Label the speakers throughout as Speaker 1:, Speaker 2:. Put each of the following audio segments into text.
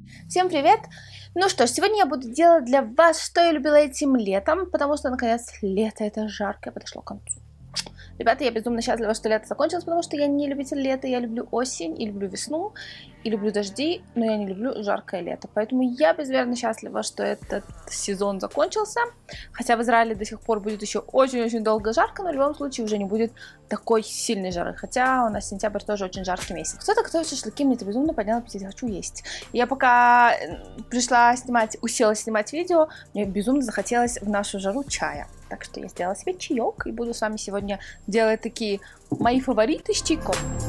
Speaker 1: Всем привет! Ну что ж, сегодня я буду делать для вас, что я любила этим летом, потому что, наконец, лето это жаркое подошло к концу. Ребята, я безумно счастлива, что лето закончилось, потому что я не любитель лета, я люблю осень, и люблю весну, и люблю дожди, но я не люблю жаркое лето. Поэтому я безмерно счастлива, что этот сезон закончился, хотя в Израиле до сих пор будет еще очень-очень долго жарко, но в любом случае уже не будет такой сильной жары, хотя у нас сентябрь тоже очень жаркий месяц. Кто-то готовит шашлыки, мне это безумно подняло аппетит, я хочу есть. Я пока уселась снимать видео, мне безумно захотелось в нашу жару чая. Так что я сделала себе чаек и буду с вами сегодня делать такие мои фавориты с чайком.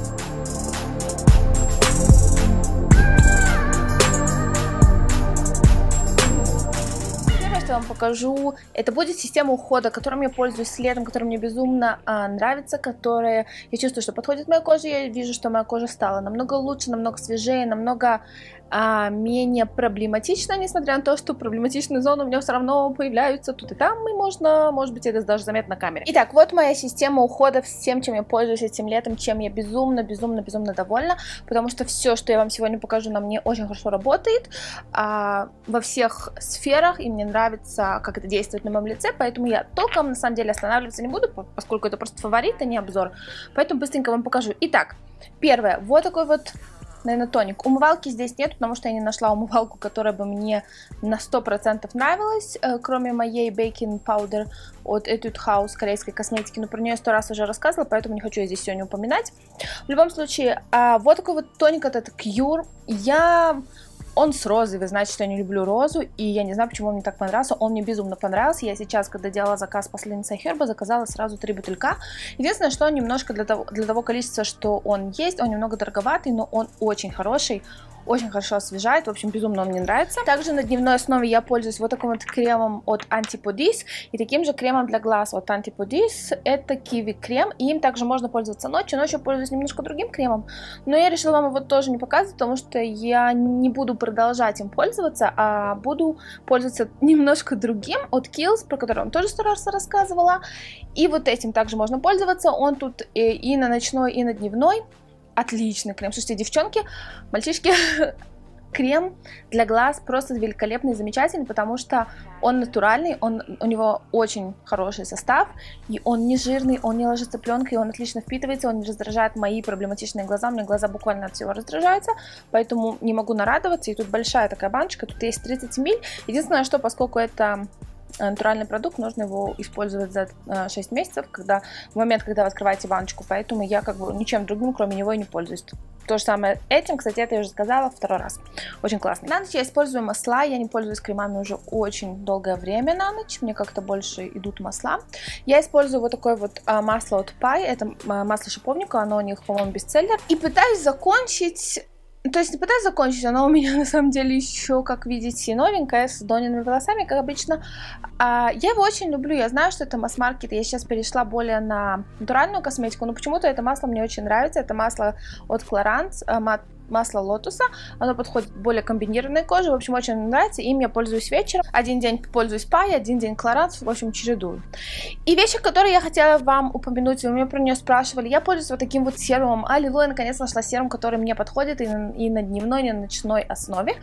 Speaker 1: Первое, что я вам покажу, это будет система ухода, которым я пользуюсь летом, которая мне безумно нравится, которая я чувствую, что подходит моей коже. Я вижу, что моя кожа стала намного лучше, намного свежее, намного менее проблематично, несмотря на то, что проблематичные зоны у меня все равно появляются тут и там, и может быть, это даже заметно на камере. Итак, вот моя система ухода всем, чем я пользуюсь этим летом, чем я безумно довольна, потому что все, что я вам сегодня покажу, на мне очень хорошо работает во всех сферах, и мне нравится, как это действует на моем лице, поэтому я толком, на самом деле, останавливаться не буду, поскольку это просто фаворит, а не обзор, поэтому быстренько вам покажу. Итак, первое, вот такой вот, наверное, тоник. Умывалки здесь нет, потому что я не нашла умывалку, которая бы мне на 100% нравилась, кроме моей Baking Powder от Etude House корейской косметики, но про нее 100 раз уже рассказывала, поэтому не хочу я здесь сегодня упоминать. В любом случае, вот такой вот тоник от Cure. Он с розой, вы знаете, что я не люблю розу, и я не знаю, почему он мне так понравился, он мне безумно понравился. Я сейчас, когда делала заказ по Слинца Херба, заказала сразу 3 бутылька. Единственное, что немножко для того количества, что он есть, он немного дороговатый, но он очень хороший, очень хорошо освежает, в общем, безумно он мне нравится. Также на дневной основе я пользуюсь вот таким вот кремом от Antipodis и таким же кремом для глаз от Antipodis, это киви крем, и им также можно пользоваться ночью, ночью пользуюсь немножко другим кремом, но я решила вам его тоже не показывать, потому что я не буду продолжать им пользоваться, а буду пользоваться немножко другим от Kiehl's, про который я вам тоже 100 раз рассказывала, и вот этим также можно пользоваться, он тут и на ночной, и на дневной. Отличный крем. Слушайте, девчонки, мальчишки, крем для глаз просто великолепный, замечательный, потому что он натуральный, у него очень хороший состав, и он не жирный, он не ложится пленкой, он отлично впитывается, он не раздражает мои проблематичные глаза, у меня глаза буквально от всего раздражаются, поэтому не могу нарадоваться, и тут большая такая баночка, тут есть 30 мл. Единственное, что поскольку это натуральный продукт, нужно его использовать за 6 месяцев, в момент, когда вы открываете баночку, поэтому я как бы ничем другим, кроме него, и не пользуюсь. То же самое этим, кстати, это я уже сказала 2 раз. Очень классно. На ночь я использую масла, я не пользуюсь кремами уже очень долгое время на ночь, мне как-то больше идут масла. Я использую вот такое вот масло от Pai, это масло шиповника, оно у них, по-моему, бестселлер. И пытаюсь закончить... То есть не пытаюсь закончить, оно у меня на самом деле еще, как видите, новенькое, с дониными волосами, как обычно. Я его очень люблю, я знаю, что это масс-маркет, я сейчас перешла более на натуральную косметику, но почему-то это масло мне очень нравится, это масло от Clarins, масло лотоса, оно подходит более комбинированной коже, в общем, очень нравится, им я пользуюсь вечером, один день пользуюсь Pai, один день Clarins, в общем, чередую. И вещи, которые я хотела вам упомянуть, вы меня про нее спрашивали, я пользуюсь вот таким вот серумом, аллилуйя, наконец нашла серум, который мне подходит и на дневной, и на ночной основе,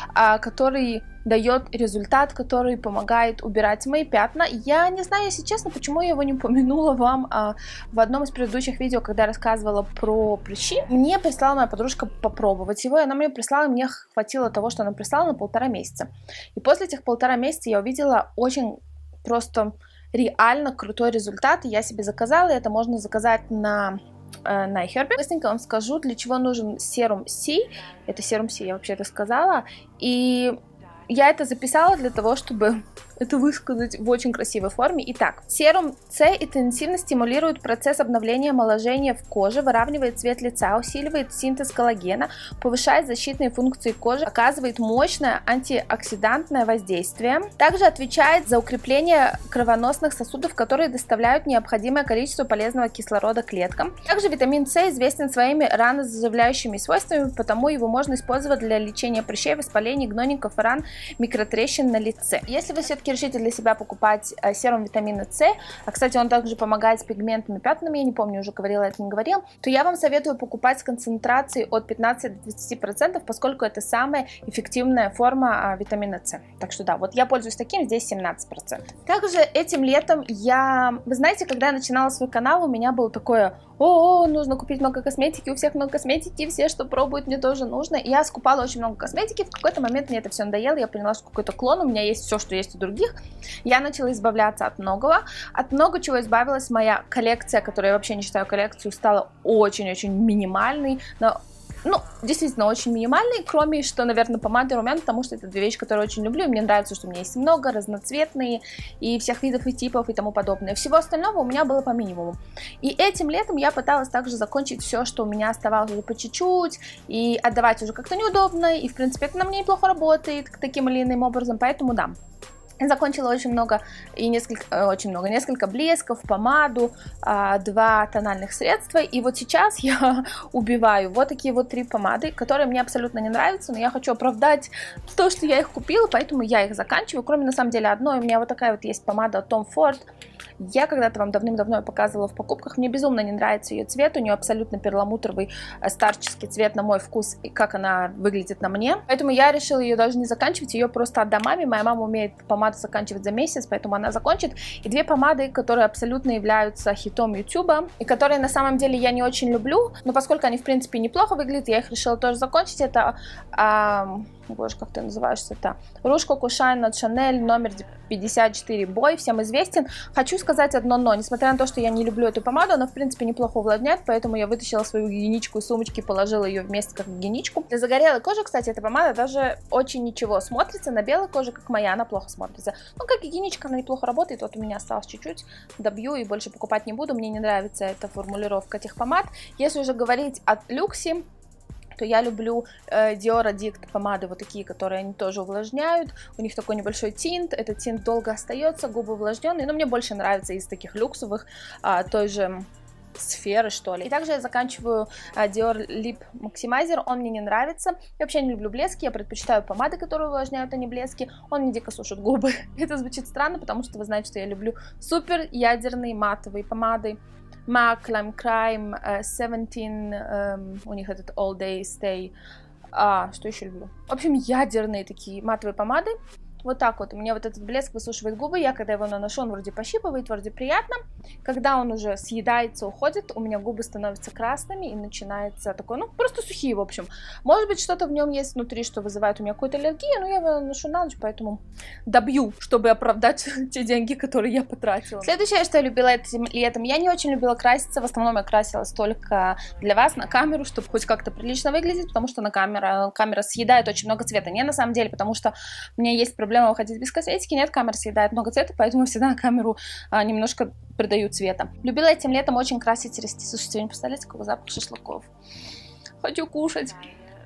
Speaker 1: который дает результат, который помогает убирать мои пятна. Я не знаю, если честно, почему я его не упомянула вам в одном из предыдущих видео, когда я рассказывала про прыщи. Мне прислала моя подружка попробовать его, и она мне прислала, и мне хватило того, что она прислала, на 1,5 месяца. И после этих 1,5 месяца я увидела очень просто реально крутой результат, и я себе заказала, и это можно заказать на iHerb. Быстренько вам скажу, для чего нужен серум C. Это серум C, я вообще это сказала. И я это записала для того, чтобы это высказать в очень красивой форме. Итак, серум С интенсивно стимулирует процесс обновления омоложения в коже, выравнивает цвет лица, усиливает синтез коллагена, повышает защитные функции кожи, оказывает мощное антиоксидантное воздействие. Также отвечает за укрепление кровеносных сосудов, которые доставляют необходимое количество полезного кислорода клеткам. Также витамин С известен своими ранозаживляющими свойствами, потому его можно использовать для лечения прыщей, воспалений, гнойников, ран, микротрещин на лице. Если вы все-таки все-таки решите для себя покупать серум витамина С, а, кстати, он также помогает с пигментными пятнами, я не помню, уже говорила это, не говорила, то я вам советую покупать с концентрацией от 15 до 20%, поскольку это самая эффективная форма витамина С. Так что да, вот я пользуюсь таким, здесь 17%. Также этим летом вы знаете, когда я начинала свой канал, у меня было такое: о, нужно купить много косметики, у всех много косметики, все, что пробуют, мне тоже нужно. И я скупала очень много косметики, в какой-то момент мне это все надоело, я поняла, что какой-то клон, у меня есть все, что есть у других. Я начала избавляться от многого. От много чего избавилась. Моя коллекция, которую я вообще не считаю коллекцией, стала очень-очень минимальной. Но, ну, действительно, очень минимальной, кроме, что, наверное, помады и румян, потому что это две вещи, которые очень люблю, и мне нравится, что у меня есть много, разноцветные, и всех видов и типов, и тому подобное. Всего остального у меня было по минимуму. И этим летом я пыталась также закончить все, что у меня оставалось уже по чуть-чуть, и отдавать уже как-то неудобно, и, в принципе, это на мне неплохо работает, таким или иным образом, поэтому да. Я закончила очень много, несколько блесков, помаду, 2 тональных средства, и вот сейчас я убиваю вот такие вот 3 помады, которые мне абсолютно не нравятся, но я хочу оправдать то, что я их купила, поэтому я их заканчиваю, кроме на самом деле одной, у меня вот такая вот есть помада от Tom Ford. Я когда-то вам давным-давно показывала в покупках, мне безумно не нравится ее цвет, у нее абсолютно перламутровый старческий цвет на мой вкус, и как она выглядит на мне, поэтому я решила ее даже не заканчивать, ее просто отдам маме, моя мама умеет помаду заканчивать за месяц, поэтому она закончит, и 2 помады, которые абсолютно являются хитом YouTube, и которые на самом деле я не очень люблю, но поскольку они в принципе неплохо выглядят, я их решила тоже закончить, это... Боже, как ты называешься-то? Rouge Coco Shine от Chanel, номер 54 Boy, всем известен. Хочу сказать одно но, несмотря на то, что я не люблю эту помаду, она в принципе неплохо увлажняет, поэтому я вытащила свою гигиеничку из сумочки, положила ее вместе как гигиеничку. Для загорелой кожи, кстати, эта помада даже очень ничего смотрится, на белой коже, как моя, она плохо смотрится. Ну, как гигиеничка, она неплохо работает, вот у меня осталось чуть-чуть, добью и больше покупать не буду, мне не нравится эта формулировка этих помад. Если уже говорить от Luxie, то я люблю Dior Addict помады, вот такие, которые они тоже увлажняют, у них такой небольшой тинт, этот тинт долго остается, губы увлажненные, но мне больше нравится из таких люксовых, той же сферы, что ли. И также я заканчиваю Dior Lip Maximizer, он мне не нравится, я вообще не люблю блески, я предпочитаю помады, которые увлажняют, а не блески, он мне дико сушит губы. Это звучит странно, потому что вы знаете, что я люблю супер ядерные матовые помады. MAC, Lime Crime, 17, у них этот All Day Stay, что еще люблю? В общем, ядерные такие матовые помады. Вот так вот, у меня вот этот блеск высушивает губы, я когда его наношу, он вроде пощипывает, вроде приятно. Когда он уже съедается, уходит, у меня губы становятся красными и начинается такой, ну, просто сухие, в общем. Может быть, что-то в нем есть внутри, что вызывает у меня какую-то аллергию, но я его наношу на ночь, поэтому добью, чтобы оправдать те деньги, которые я потратила. Следующее, что я любила этим летом, я не очень любила краситься, в основном я красилась только для вас на камеру, чтобы хоть как-то прилично выглядеть, потому что на камера съедает очень много цвета. Не на самом деле, потому что у меня есть проблема выходить без косметики, нет, камера съедает много цвета, поэтому всегда на камеру немножко придаю цвета. Любила этим летом очень красить ресницы. Слушайте, сегодня представляете, какой запах шашлыков. Хочу кушать.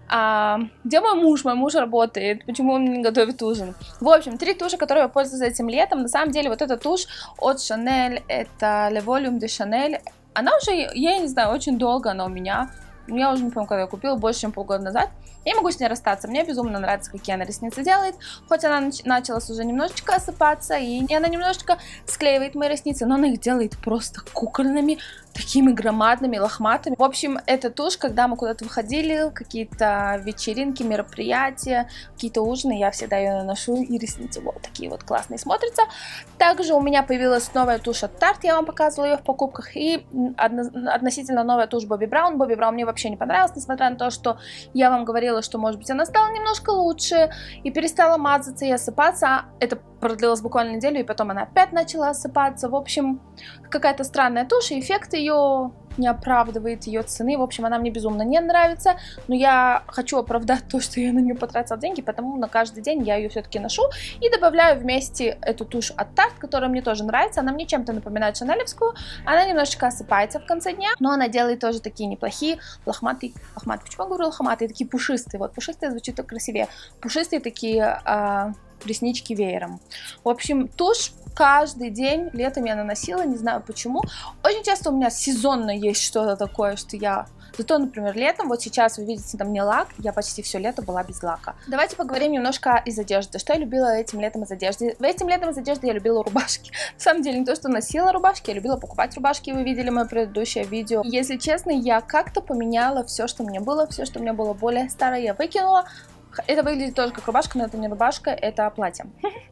Speaker 1: Где мой муж? Мой муж работает. Почему он не готовит ужин? В общем, 3 туши, которые я пользуюсь этим летом. На самом деле, вот эта тушь от Chanel, это Le Volume de Chanel. Она уже, я не знаю, очень долго она у меня. Я уже не помню, когда я купила, больше, чем полгода назад. Я не могу с ней расстаться, мне безумно нравится, какие она ресницы делает. Хоть она началась уже немножечко осыпаться, и она немножечко склеивает мои ресницы, но она их делает просто кукольными, такими громадными, лохматыми. В общем, эта тушь, когда мы куда-то выходили, какие-то вечеринки, мероприятия, какие-то ужины, я всегда ее наношу, и ресницы вот такие вот классные смотрятся. Также у меня появилась новая тушь от Tarte, я вам показывала ее в покупках, и относительно новая тушь Bobbi Brown. Bobbi Brown мне вообще не понравилась, несмотря на то, что я вам говорила, что, может быть, она стала немножко лучше и перестала мазаться и осыпаться. Это продлилось буквально неделю, и потом она опять начала осыпаться. В общем, какая-то странная тушь, и эффект ее не оправдывает ее цены. В общем, она мне безумно не нравится, но я хочу оправдать то, что я на нее потратила деньги, потому на каждый день я ее все-таки ношу и добавляю вместе эту тушь от Tarte, которая мне тоже нравится. Она мне чем-то напоминает шанелевскую, она немножечко осыпается в конце дня, но она делает тоже такие неплохие лохматые, почему я говорю лохматые, такие пушистые, вот пушистые звучит так красивее, пушистые такие реснички веером. В общем, тушь каждый день летом я наносила, не знаю почему. Очень часто у меня сезонно есть что-то такое, что я Зато, например, летом, вот сейчас вы видите на мне лак, я почти все лето была без лака. Давайте поговорим немножко из одежды. Что я любила этим летом из одежды? Этим летом из одежды я любила рубашки. На самом деле, не то, что носила рубашки, я любила покупать рубашки, вы видели мое предыдущее видео. Если честно, я как-то поменяла все, что мне было более старое, я выкинула. Это выглядит тоже как рубашка, но это не рубашка, это платье.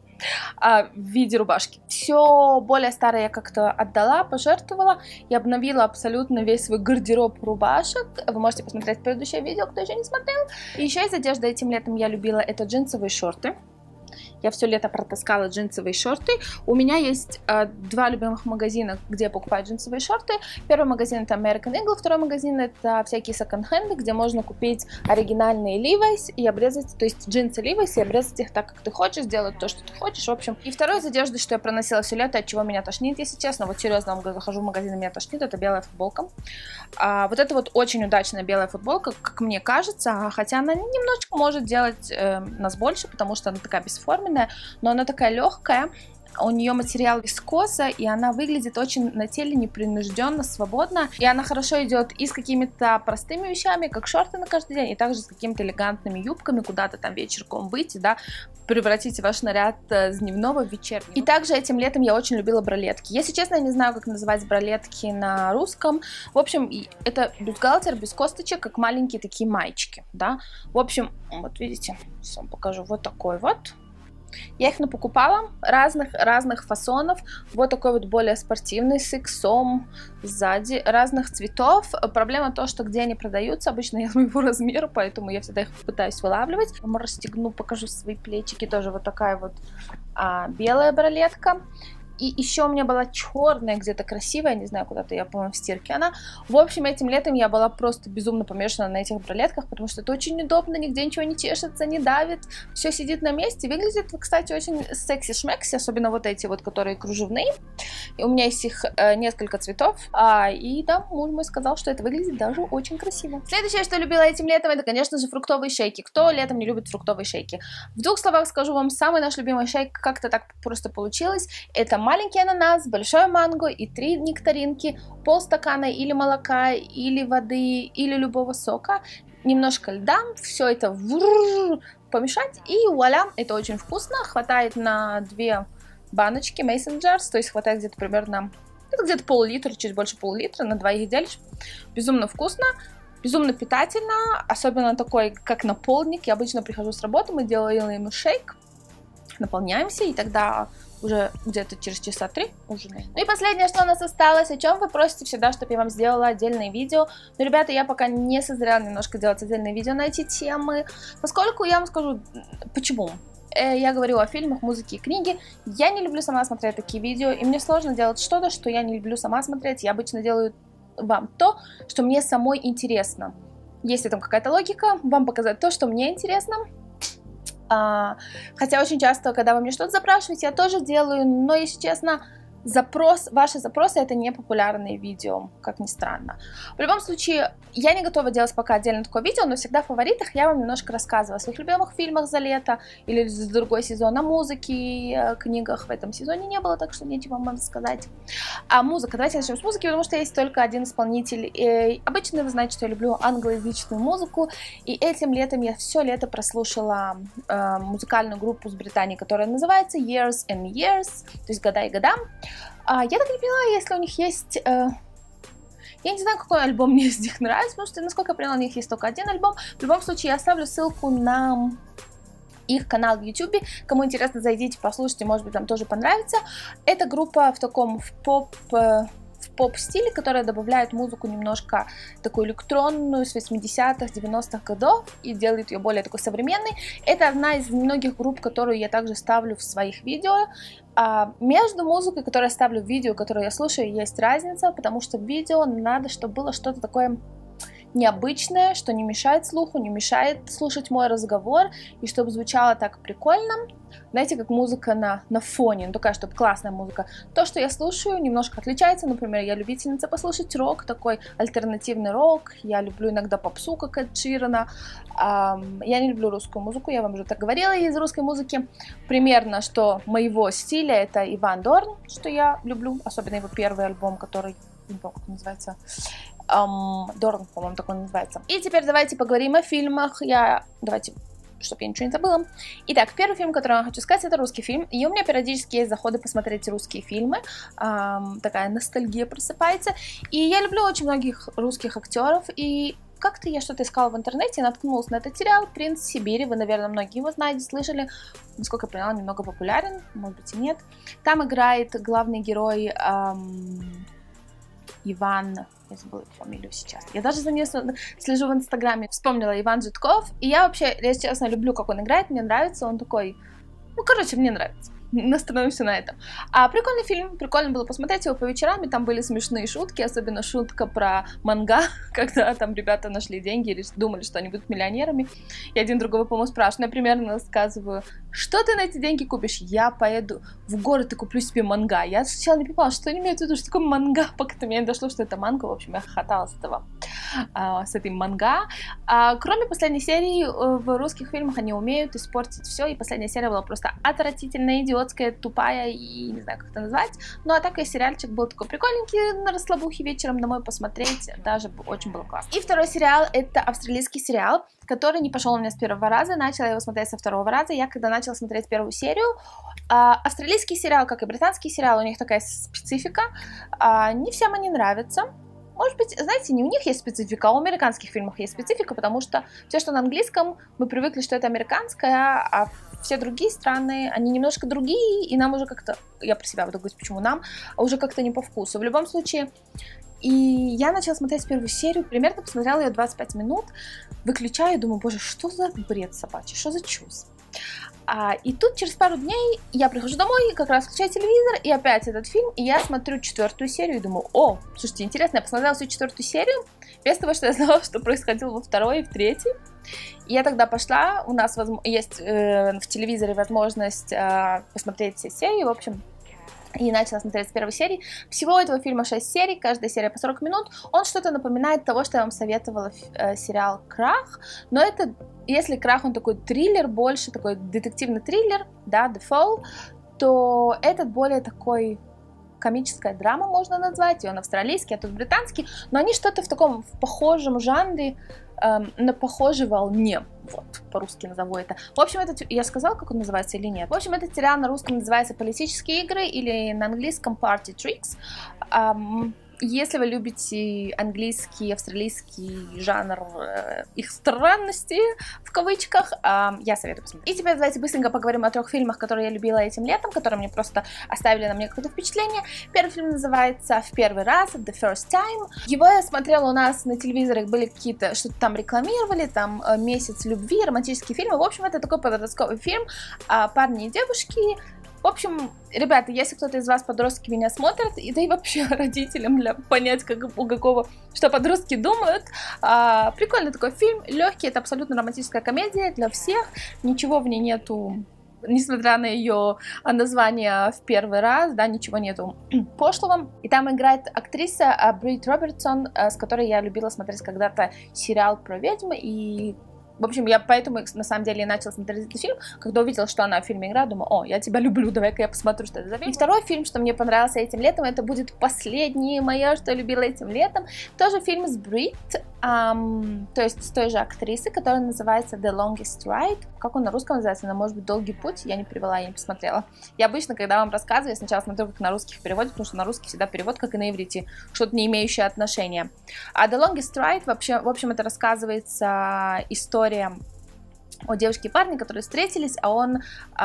Speaker 1: В виде рубашки. Все более старое я как-то отдала, пожертвовала. Я обновила абсолютно весь свой гардероб рубашек. Вы можете посмотреть предыдущее видео, кто еще не смотрел. И еще из одежды этим летом я любила это джинсовые шорты. Я все лето протаскала джинсовые шорты. У меня есть два любимых магазина, где я покупаю джинсовые шорты. Первый магазин это American Eagle, второй магазин это всякие секонд-хенды, где можно купить оригинальные Levi's и обрезать, то есть джинсы Levi's и обрезать их так, как ты хочешь, сделать то, что ты хочешь, в общем. И второй из одежды, что я проносила все лето, от чего меня тошнит, если честно, вот серьезно, я захожу в магазин и меня тошнит, это белая футболка. Вот это вот очень удачная белая футболка, как мне кажется, хотя она немножечко может делать нас больше, потому что она такая бесформенная, но она такая легкая, у нее материал вискоза, и она выглядит очень на теле непринужденно, свободно, и она хорошо идет и с какими-то простыми вещами, как шорты на каждый день, и также с какими-то элегантными юбками, куда-то там вечерком выйти, да, превратить ваш наряд с дневного в вечерний. И также этим летом я очень любила бралетки. Если честно, я не знаю, как называть бралетки на русском. В общем, это бюстгальтер без косточек, как маленькие такие маечки, да. В общем, вот видите, сейчас вам покажу, вот такой вот. Я их напокупала разных фасонов. Вот такой вот более спортивный, с иксом сзади, разных цветов. Проблема то, что где они продаются, обычно я моего размера, поэтому я всегда их пытаюсь вылавливать. Расстегну, покажу свои плечики. Тоже вот такая вот белая бралетка. И еще у меня была черная, где-то красивая, не знаю, куда-то я, по-моему, в стирке она. В общем, этим летом я была просто безумно помешана на этих бралетках, потому что это очень удобно, нигде ничего не чешется, не давит, все сидит на месте. Выглядит, кстати, очень секси-шмекси, особенно вот эти вот, которые кружевные. И у меня есть их несколько цветов. И да, муж мой сказал, что это выглядит даже очень красиво. Следующее, что любила этим летом, это, конечно же, фруктовые шейки. Кто летом не любит фруктовые шейки? В двух словах скажу вам, самый наш любимый шейк, как-то так просто получилось. Это маленький ананас, большое манго и 3 нектаринки, полстакана или молока, или воды, или любого сока, немножко льда, все это помешать, и вуаля, это очень вкусно, хватает на 2 баночки Mason Jars, то есть хватает где-то примерно, где-то пол-литра, чуть больше пол-литра, на 2 делишь, безумно вкусно. Безумно питательно, особенно такой, как на полдник. Я обычно прихожу с работы, мы делаем ему шейк, наполняемся, и тогда уже где-то через часа 3 ужинаем. Ну и последнее, что у нас осталось, о чем вы просите всегда, чтобы я вам сделала отдельное видео. Но, ребята, я пока не созрела немножко делать отдельные видео на эти темы, поскольку я вам скажу, почему. Я говорю о фильмах, музыке и книге. Я не люблю сама смотреть такие видео, и мне сложно делать что-то, что я не люблю сама смотреть. Я обычно делаю вам то, что мне самой интересно. Если там какая-то логика, вам показать то, что мне интересно. Хотя очень часто, когда вы мне что-то запрашиваете, я тоже делаю, но, если честно, ваши запросы это не популярные видео, как ни странно. В любом случае, я не готова делать пока отдельно такое видео, но всегда в фаворитах я вам немножко рассказываю о своих любимых фильмах за лето или за другой сезон, о музыке, книгах в этом сезоне не было, так что нечего вам сказать. А музыка, давайте начнем с музыки, потому что есть только один исполнитель. И обычно вы знаете, что я люблю англоязычную музыку, и этим летом я все лето прослушала музыкальную группу с Британии, которая называется Years and Years, то есть года и года. Я так не поняла, если у них есть... Я не знаю, какой альбом мне из них нравится, потому что, насколько я поняла, у них есть только один альбом. В любом случае, я оставлю ссылку на их канал в YouTube. Кому интересно, зайдите, послушайте, может быть, вам тоже понравится. Эта группа в таком поп-стиле, которая добавляет музыку немножко такую электронную с 80-х, 90-х годов и делает ее более такой современной. Это одна из многих групп, которую я также ставлю в своих видео. Между музыкой, которую я ставлю в видео, которую я слушаю, есть разница, потому что в видео надо, чтобы было что-то такое необычное, что не мешает слуху, не мешает слушать мой разговор, и чтобы звучало так прикольно. Знаете, как музыка на фоне, ну такая, чтобы классная музыка. То, что я слушаю, немножко отличается. Например, я любительница послушать рок, такой альтернативный рок. Я люблю иногда попсу, как Эд Ширана. Я не люблю русскую музыку, я вам уже так говорила из русской музыки. Примерно, что моего стиля, это Иван Дорн, что я люблю, особенно его первый альбом, который не помню, как он называется, Дорн, по-моему, так он называется. И теперь давайте поговорим о фильмах. Давайте, чтобы я ничего не забыла. Итак, первый фильм, который я хочу сказать, это русский фильм. И у меня периодически есть заходы посмотреть русские фильмы. Такая ностальгия просыпается. И я люблю очень многих русских актеров. И как-то я что-то искала в интернете и наткнулась на этот сериал «Принц Сибири». Вы, наверное, многие его знаете, слышали. Насколько я поняла, он немного популярен, может быть и нет. Там играет главный герой Иван... Я забыла его фамилию сейчас. Я даже за нее слежу в Инстаграме. Вспомнила Иван Житков. И я вообще, если честно, люблю, как он играет. Мне нравится. Он такой... Ну, короче, мне нравится. Остановимся на этом. Прикольный фильм, прикольно было посмотреть его по вечерам, и там были смешные шутки, особенно шутка про манга, когда там ребята нашли деньги и думали, что они будут миллионерами, и один другого, по-моему, спрашивает, например, рассказываю, что ты на эти деньги купишь? Я поеду в город и куплю себе манга. Я сначала не понимала, что они имеют в виду, что такое манга, пока до меня не дошло, что это манга, в общем, я хохотала с этой манга. Кроме последней серии, в русских фильмах они умеют испортить все, и последняя серия была просто отвратительная, идиотская, тупая, и не знаю, как это назвать. Ну, а так и сериальчик был такой прикольненький, на расслабухе вечером домой посмотреть, даже очень было классно. И второй сериал, это австралийский сериал, который не пошел у меня с первого раза, начала его смотреть со второго раза. Я когда начала смотреть первую серию, австралийский сериал, как и британский сериал, у них такая специфика, не всем они нравятся. Может быть, знаете, не у них есть специфика, а у американских фильмов есть специфика, потому что все, что на английском, мы привыкли, что это американское, а все другие страны, они немножко другие, и нам уже как-то, я про себя буду говорить, почему нам, а уже как-то не по вкусу. В любом случае, и я начала смотреть первую серию, примерно посмотрела ее 25 минут, выключаю и думаю, боже, что за бред собачий, что за чушь. И тут через пару дней я прихожу домой, как раз включаю телевизор, и опять этот фильм, и я смотрю 4-ю серию и думаю, слушайте, интересно, я посмотрела всю 4-ю серию, без того, что я знала, что происходило во 2-й и в 3-й. И я тогда пошла, у нас есть в телевизоре возможность посмотреть все серии, в общем, и начала смотреть с первой серии. Всего этого фильма 6 серий, каждая серия по 40 минут. Он что-то напоминает того, что я вам советовала сериал «Крах», но это, если «Крах», он такой триллер, больше такой детективный триллер, да, The Fall, то этот более такой комическая драма, можно назвать, и он австралийский, а тут британский, но они что-то в таком в похожем жанре, на похожей волне, вот, по-русски назову это. В общем, я сказала, как он называется или нет? В общем, этот сериал на русском называется «Политические игры» или на английском «Party Tricks». Если вы любите английский, австралийский жанр, их странности, в кавычках, я советую посмотреть. И теперь давайте быстренько поговорим о 3 фильмах, которые я любила этим летом, которые мне просто оставили на мне какое-то впечатление. Первый фильм называется «В первый раз», «The First Time». Его я смотрела у нас на телевизоре, были какие-то, что-то там рекламировали, там «Месяц любви», романтические фильмы. В общем, это такой подростковый фильм, парни и девушки. В общем, ребята, если кто-то из вас, подростки, меня смотрят, да и вообще родителям, для понять, что подростки думают, прикольный такой фильм, легкий, это абсолютно романтическая комедия для всех, ничего в ней нету, несмотря на ее название «В первый раз», да, ничего нету пошлого. И там играет актриса Брит Робертсон, с которой я любила смотреть когда-то сериал про ведьм, и... В общем, я поэтому, на самом деле, и начала смотреть этот фильм, когда увидела, что она в фильме играет, думаю, я тебя люблю, давай-ка я посмотрю, что это за фильм. И второй фильм, что мне понравился этим летом, это будет последний мое, что я любила этим летом, тоже фильм с Брит, то есть с той же актрисы, которая называется The Longest Ride. Как он на русском называется? Она, может быть, «Долгий путь», я не перевела, я не посмотрела. Я обычно, когда вам рассказываю, я сначала смотрю, как на русских переводят, потому что на русский всегда перевод, как и на иврите, что-то не имеющее отношения. А The Longest Ride, вообще, в общем, это рассказывается история о девушке и парне, которые встретились, а он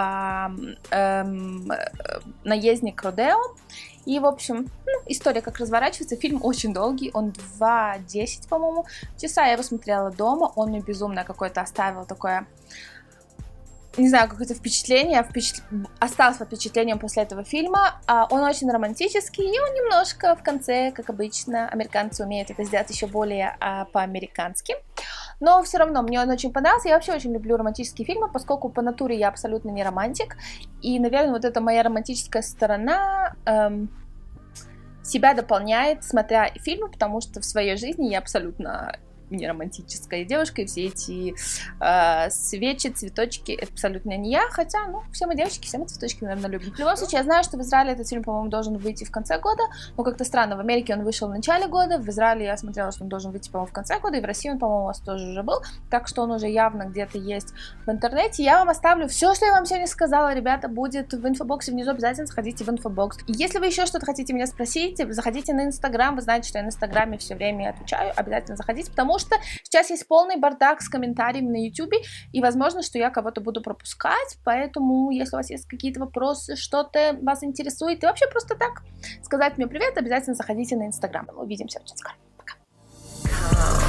Speaker 1: наездник родео. И, в общем, история как разворачивается. Фильм очень долгий, он 2:10, по-моему, часа. Я его смотрела дома, он мне безумно какое-то оставил такое, не знаю, какое-то впечатление, осталось под впечатлением после этого фильма. Он очень романтический, и он немножко в конце, как обычно, американцы умеют это сделать еще более по-американски. Но все равно мне он очень понравился. Я вообще очень люблю романтические фильмы, поскольку по натуре я абсолютно не романтик. И, наверное, вот эта моя романтическая сторона себя дополняет, смотря фильмы, потому что в своей жизни я абсолютно не романтическая девушка, и все эти свечи, цветочки, это абсолютно не я, хотя, ну, все мы девочки, все мы цветочки, наверное, любим. В любом случае, я знаю, что в Израиле этот фильм, по-моему, должен выйти в конце года, но как-то странно, в Америке он вышел в начале года, в Израиле я смотрела, что он должен выйти, по-моему, в конце года, и в России он, по-моему, у вас тоже уже был, так что он уже явно где-то есть в интернете. Я вам оставлю все, что я вам сегодня сказала, ребята, будет в инфобоксе внизу, обязательно заходите в инфобокс. Если вы еще что-то хотите меня спросить, заходите на Инстаграм, вы знаете, что я на Инстаграме все время отвечаю, обязательно заходите, потому что сейчас есть полный бардак с комментариями на Ютубе, и возможно, что я кого-то буду пропускать, поэтому, если у вас есть какие-то вопросы, что-то вас интересует, и вообще просто так сказать мне привет, обязательно заходите на Инстаграм. Увидимся очень скоро. Пока.